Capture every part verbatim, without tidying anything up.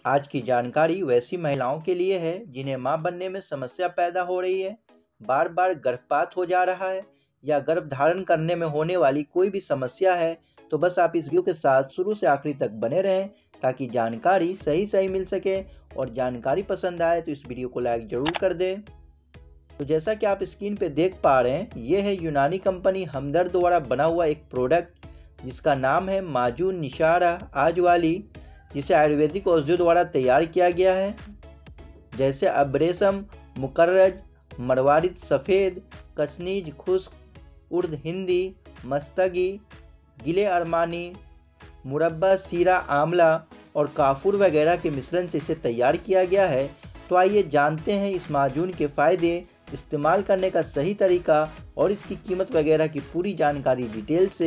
आज की जानकारी वैसी महिलाओं के लिए है जिन्हें मां बनने में समस्या पैदा हो रही है, बार बार गर्भपात हो जा रहा है या गर्भ धारण करने में होने वाली कोई भी समस्या है। तो बस आप इस वीडियो के साथ शुरू से आखिरी तक बने रहें ताकि जानकारी सही सही मिल सके। और जानकारी पसंद आए तो इस वीडियो को लाइक ज़रूर कर दें। तो जैसा कि आप स्क्रीन पे देख पा रहे हैं, ये है यूनानी कंपनी हमदर्द द्वारा बना हुआ एक प्रोडक्ट जिसका नाम है माजून निशारा आजवाली, जिसे आयुर्वेदिक औषधियों द्वारा तैयार किया गया है। जैसे अब्रेसम, मुकर्रज, मरवारिद सफ़ेद, कशनीज खुश्क, उर्द हिंदी, मस्तगी, गिले अरमानी, मुरब्बा सीरा आंवला और काफूर वगैरह के मिश्रण से इसे तैयार किया गया है। तो आइए जानते हैं इस माजून के फ़ायदे, इस्तेमाल करने का सही तरीका और इसकी कीमत वगैरह की पूरी जानकारी डिटेल से।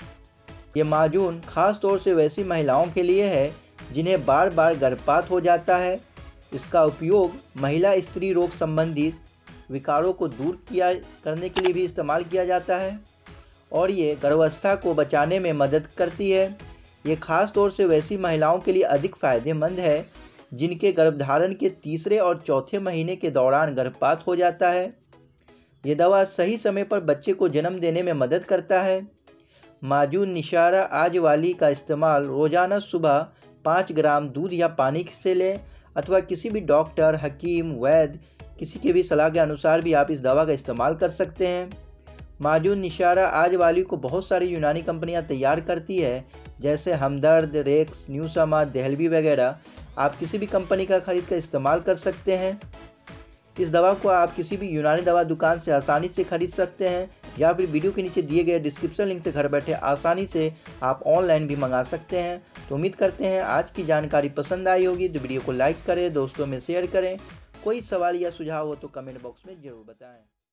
ये माजून ख़ास तौर से वैसी महिलाओं के लिए है जिन्हें बार बार गर्भपात हो जाता है। इसका उपयोग महिला स्त्री रोग संबंधित विकारों को दूर किया करने के लिए भी इस्तेमाल किया जाता है और ये गर्भावस्था को बचाने में मदद करती है। ये खास तौर से वैसी महिलाओं के लिए अधिक फ़ायदेमंद है जिनके गर्भधारण के तीसरे और चौथे महीने के दौरान गर्भपात हो जाता है। ये दवा सही समय पर बच्चे को जन्म देने में मदद करता है। माजून निशारा आजवाली का इस्तेमाल रोज़ाना सुबह पाँच ग्राम दूध या पानी से लें अथवा किसी भी डॉक्टर, हकीम, वैद्य किसी की भी सलाह के अनुसार भी आप इस दवा का इस्तेमाल कर सकते हैं। माजून निशारा आजवाली को बहुत सारी यूनानी कंपनियां तैयार करती है, जैसे हमदर्द, रेक्स, न्यूसामा, देहलवी वगैरह। आप किसी भी कंपनी का खरीद कर इस्तेमाल कर सकते हैं। इस दवा को आप किसी भी यूनानी दवा दुकान से आसानी से खरीद सकते हैं या फिर वीडियो के नीचे दिए गए डिस्क्रिप्शन लिंक से घर बैठे आसानी से आप ऑनलाइन भी मंगा सकते हैं। तो उम्मीद करते हैं आज की जानकारी पसंद आई होगी, तो वीडियो को लाइक करें, दोस्तों में शेयर करें। कोई सवाल या सुझाव हो तो कमेंट बॉक्स में ज़रूर बताएं।